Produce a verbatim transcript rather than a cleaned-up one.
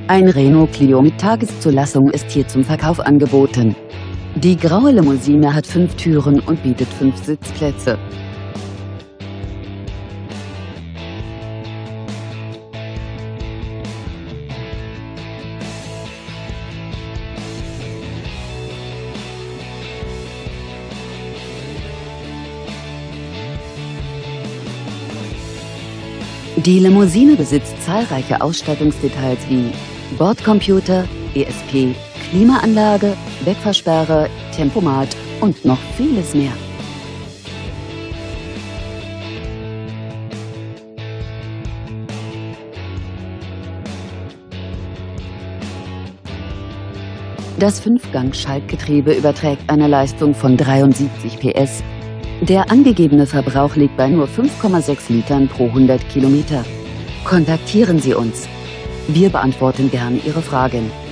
Ein Renault Clio mit Tageszulassung ist hier zum Verkauf angeboten. Die graue Limousine hat fünf Türen und bietet fünf Sitzplätze. Die Limousine besitzt zahlreiche Ausstattungsdetails wie Bordcomputer, E S P, Klimaanlage, Wegfahrsperre, Tempomat und noch vieles mehr. Das Fünfgang-Schaltgetriebe überträgt eine Leistung von dreiundsiebzig P S. Der angegebene Verbrauch liegt bei nur fünf Komma sechs Litern pro hundert Kilometer. Kontaktieren Sie uns. Wir beantworten gern Ihre Fragen.